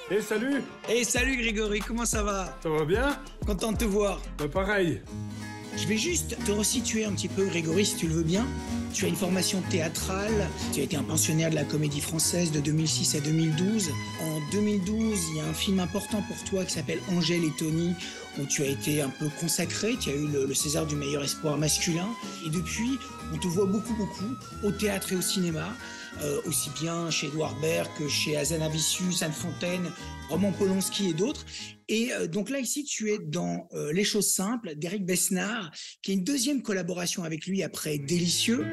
Eh salut! Hey, salut Grégory, comment ça va? Ça va bien? Content de te voir. Bah pareil. Je vais juste te resituer un petit peu, Grégory, si tu le veux bien. Tu as une formation théâtrale, tu as été un pensionnaire de la Comédie Française de 2006 à 2012. En 2012, il y a un film important pour toi qui s'appelle Angèle et Tony, où tu as été un peu consacré, tu as eu le César du meilleur espoir masculin. Et depuis, on te voit beaucoup, au théâtre et au cinéma, aussi bien chez Edouard Baird que chez Hazanavicius, Anne Fontaine, Roman Polanski et d'autres. Et donc là, ici, tu es dans Les choses simples d'Éric Besnard, qui est une deuxième collaboration avec lui après Délicieux.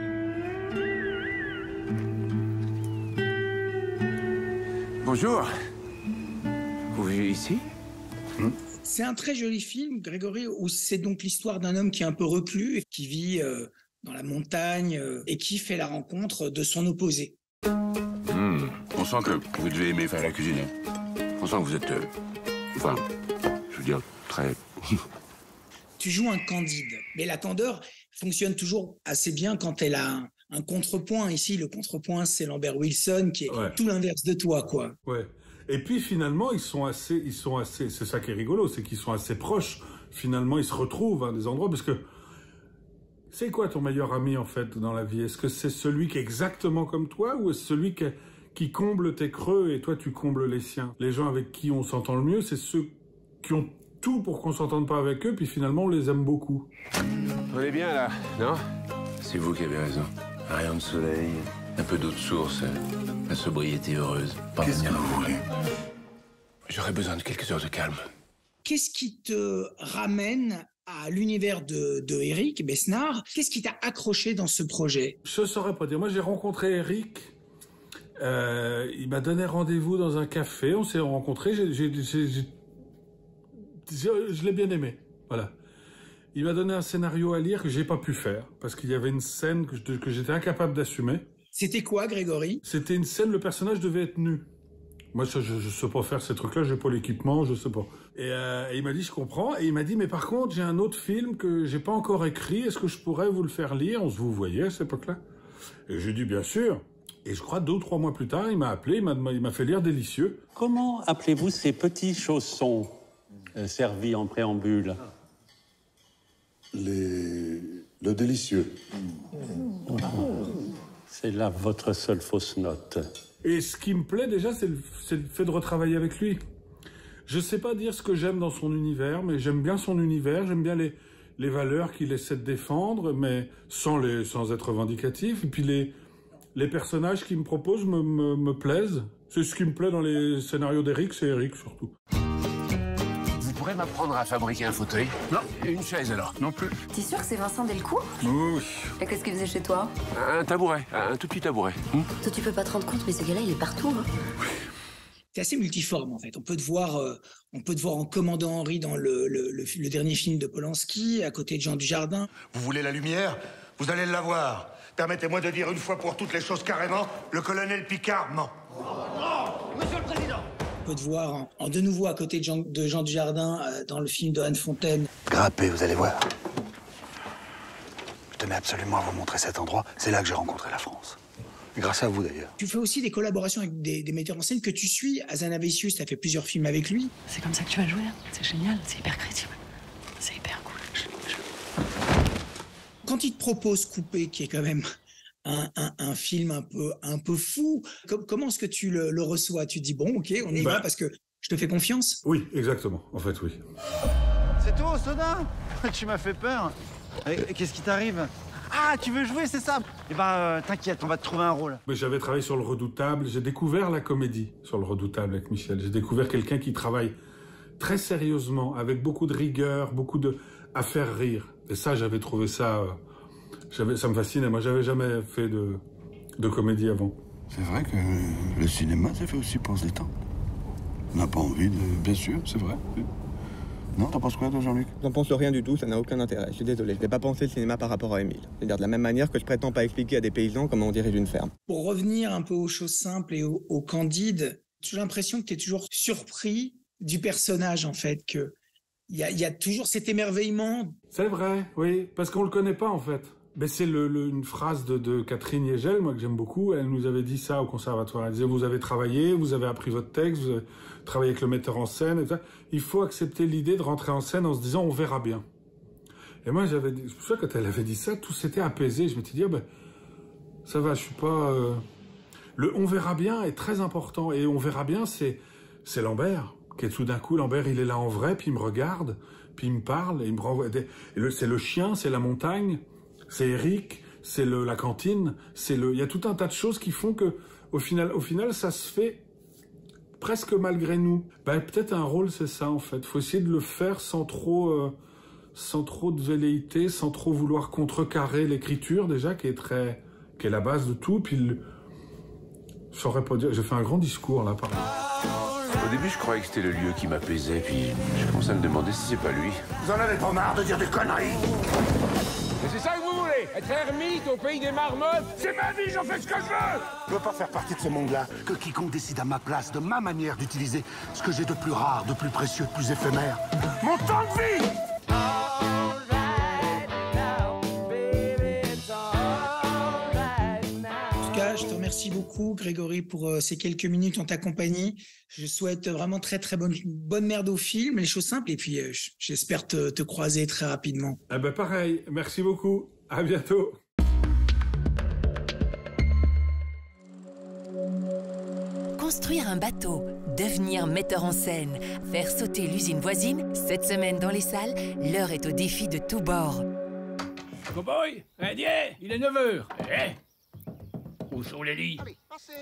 Bonjour. Vous vivez ici? C'est un très joli film, Grégory, où c'est donc l'histoire d'un homme qui est un peu reclus, qui vit dans la montagne et qui fait la rencontre de son opposé. On sent que vous devez aimer faire la cuisine. On sent que vous êtes... enfin, je veux dire, très... Tu joues un Candide, mais la candeur fonctionne toujours assez bien quand elle a un contrepoint. Ici, le contrepoint, c'est Lambert Wilson, qui est tout l'inverse de toi, quoi. Ouais. Et puis finalement, ils sont assez, c'est ça qui est rigolo, c'est qu'ils sont assez proches. Finalement, ils se retrouvent à des endroits, parce que c'est quoi ton meilleur ami, en fait, dans la vie? Est-ce que c'est celui qui est exactement comme toi, ou est-ce celui qui comble tes creux et toi, tu combles les siens? Les gens avec qui on s'entend le mieux, c'est ceux qui ont tout pour qu'on s'entende pas avec eux, puis finalement, on les aime beaucoup. On est bien, là, non? C'est vous qui avez raison. Un rayon de soleil, un peu d'eau de source, la sobriété heureuse. Qu'est-ce que vous voulez? J'aurais besoin de quelques heures de calme. Qu'est-ce qui te ramène à l'univers de Éric Besnard? Qu'est-ce qui t'a accroché dans ce projet? Je saurais pas dire. Moi, j'ai rencontré Éric. Il m'a donné rendez-vous dans un café. On s'est rencontrés. Je l'ai bien aimé. Voilà. Il m'a donné un scénario à lire que j'ai pas pu faire parce qu'il y avait une scène que j'étais incapable d'assumer. C'était quoi, Grégory? C'était une scène, le personnage devait être nu. Moi, je sais pas faire ces trucs-là, j'ai pas l'équipement, je sais pas. Et il m'a dit, je comprends. Et il m'a dit, mais par contre, j'ai un autre film que j'ai pas encore écrit. Est-ce que je pourrais vous le faire lire? On se vous voyait à cette époque-là. Et j'ai dit, bien sûr. Et je crois 2 ou 3 mois plus tard, il m'a appelé, il m'a fait lire Délicieux. Comment appelez-vous ces petits chaussons servis en préambule? Le délicieux. C'est là votre seule fausse note. Et ce qui me plaît déjà, c'est le fait de retravailler avec lui. Je sais pas dire ce que j'aime dans son univers, mais j'aime bien son univers, j'aime bien les valeurs qu'il essaie de défendre, mais sans être vindicatif. Et puis les personnages qu'il me propose me plaisent. C'est ce qui me plaît dans les scénarios d'Éric, c'est Éric surtout. Vous pourrez m'apprendre à fabriquer un fauteuil? Non. Une chaise, alors? Non plus. T'es sûr que c'est Vincent Delcourt? Oui. Et qu'est-ce qu'il faisait chez toi? Un tabouret, un tout petit tabouret. Toi, tu peux pas te rendre compte, mais ce gars-là, il est partout, hein. C'est assez multiforme, en fait. On peut te voir en commandant Henri dans le dernier film de Polanski, à côté de Jean Dujardin. Vous voulez la lumière? Vous allez l'avoir. Permettez-moi de dire une fois pour toutes les choses carrément, le colonel Picard ment. Non, monsieur le président. On peut te voir de nouveau à côté de Jean Dujardin dans le film de Anne Fontaine. Grimpez, vous allez voir. Je tenais absolument à vous montrer cet endroit. C'est là que j'ai rencontré la France. Grâce à vous, d'ailleurs. Tu fais aussi des collaborations avec des metteurs en scène que tu suis. Hazanavicius, tu as fait plusieurs films avec lui. C'est comme ça que tu vas jouer, hein. C'est génial, c'est hyper crédible. C'est hyper cool. Quand il te propose Coupé, qui est quand même un film un peu fou, comment est-ce que tu le reçois? Tu te dis, bon, ok, on y va parce que je te fais confiance? Oui, exactement. En fait, oui. C'est toi, Soda? Tu m'as fait peur. Qu'est-ce qui t'arrive? Ah, tu veux jouer, c'est ça? Eh ben, t'inquiète, on va te trouver un rôle. Mais j'avais travaillé sur Le Redoutable. J'ai découvert la comédie sur Le Redoutable avec Michel. J'ai découvert quelqu'un qui travaille très sérieusement, avec beaucoup de rigueur, à faire rire. Et ça, j'avais trouvé ça... ça me fascinait. Moi, j'avais jamais fait de comédie avant. C'est vrai que le cinéma, c'est fait aussi pour se détendre. On n'a pas envie de... Bien sûr, c'est vrai. Non, t'en penses quoi, toi, Jean-Luc? J'en pense rien du tout, ça n'a aucun intérêt. Je suis désolé, je n'ai pas pensé le cinéma par rapport à Émile. C'est-à-dire de la même manière que je prétends pas expliquer à des paysans comment on dirige une ferme. Pour revenir un peu aux choses simples et au Candide, j'ai l'impression que tu es toujours surpris du personnage, en fait, que il y a toujours cet émerveillement. C'est vrai, oui, parce qu'on le connaît pas, en fait. Ben c'est une phrase de Catherine Yegel, moi que j'aime beaucoup. Elle nous avait dit ça au conservatoire. Elle disait, vous avez travaillé, vous avez appris votre texte, vous avez travaillé avec le metteur en scène, etc. Il faut accepter l'idée de rentrer en scène en se disant, on verra bien. Et moi, je me souviens, quand elle avait dit ça, tout s'était apaisé. Je m'étais dit, ben, ça va, je suis pas... Le on verra bien est très important. Et on verra bien, c'est Lambert, qui est tout d'un coup, Lambert, il est là en vrai, puis il me regarde, puis il me parle, et il me renvoie... C'est le chien, c'est la montagne, c'est Eric, c'est la cantine, il y a tout un tas de choses qui font que, au final, ça se fait presque malgré nous. Ben, peut-être un rôle, c'est ça, en fait. Faut essayer de le faire sans trop de velléité, sans trop vouloir contrecarrer l'écriture, déjà, qui est la base de tout, puis je saurais pas dire, j'ai fait un grand discours, là, par exemple. Au début, je croyais que c'était le lieu qui m'apaisait, puis je commençais à me demander si c'est pas lui. Vous en avez pas marre de dire des conneries? Mais c'est ça que vous voulez? Être ermite au pays des marmottes? C'est ma vie, j'en fais ce que je veux! Je veux pas faire partie de ce monde-là. Que quiconque décide à ma place, de ma manière d'utiliser ce que j'ai de plus rare, de plus précieux, de plus éphémère. Mon temps de vie! Je te remercie beaucoup, Grégory, pour ces quelques minutes en ta compagnie. Je souhaite vraiment très bonne merde au film, les choses simples, et puis j'espère te croiser très rapidement. Eh ben pareil, merci beaucoup, à bientôt. Construire un bateau, devenir metteur en scène, faire sauter l'usine voisine, cette semaine dans les salles, l'heure est au défi de tous bords. Cowboy, indien, il est 9h. Eh? Où sont les lits? Allez, passez.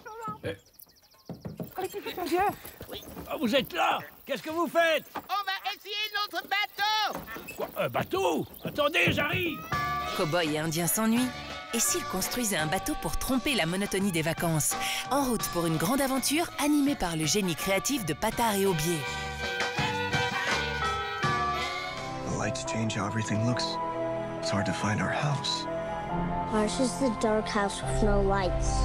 Oh, vous êtes là? Qu'est-ce que vous faites? On va essayer notre bateau! Quoi? Un bateau? Attendez, j'arrive! Cowboy et Indien s'ennuient. Et s'ils construisaient un bateau pour tromper la monotonie des vacances? En route pour une grande aventure animée par le génie créatif de Patard et Aubier. The lights change how everything looks. It's hard to find our house. Ours is the dark house with no lights.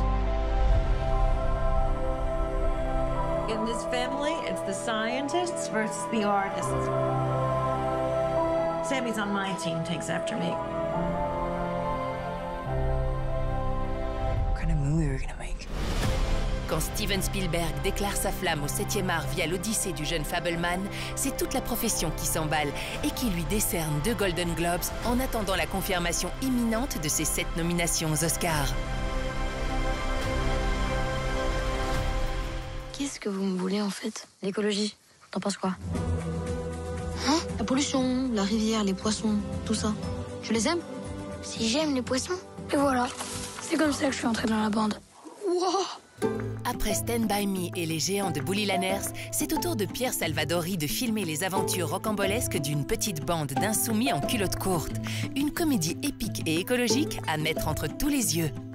In this family, it's the scientists versus the artists. Sammy's on my team, takes after me. What kind of movie are we gonna make? Quand Steven Spielberg déclare sa flamme au 7e art via l'Odyssée du jeune Fableman, c'est toute la profession qui s'emballe et qui lui décerne 2 Golden Globes en attendant la confirmation imminente de ses 7 nominations aux Oscars. Qu'est-ce que vous me voulez en fait? L'écologie, t'en penses quoi? Hein? La pollution, la rivière, les poissons, tout ça. Tu les aimes? Si j'aime les poissons. Et voilà, c'est comme ça que je suis entrée dans la bande. Wow! Après Stand By Me et les géants de Bully Lanners, c'est au tour de Pierre Salvadori de filmer les aventures rocambolesques d'une petite bande d'insoumis en culotte courte. Une comédie épique et écologique à mettre entre tous les yeux.